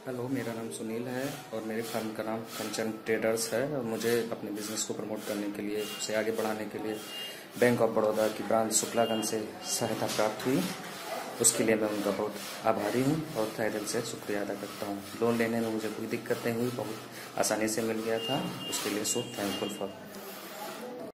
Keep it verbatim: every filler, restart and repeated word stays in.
Hello, मेरा नाम सुनील है और मेरे फर्म का नाम कंचन ट्रेडर्स है। और मुझे अपने बिजनेस को प्रमोट करने के लिए, उसे आगे बढ़ाने के लिए बैंक ऑफ बड़ौदा की ब्रांच शुक्लागंज से सहायता प्राप्त हुई। उसके लिए मैं उनका बहुत आभारी हूँ और तहे दिल से शुक्रिया अदा करता हूँ। लोन लेने में मुझे कोई दिक्कत नहीं हुई, बहुत आसानी से मिल गया था। उसके लिए सो थैंकफुल फॉर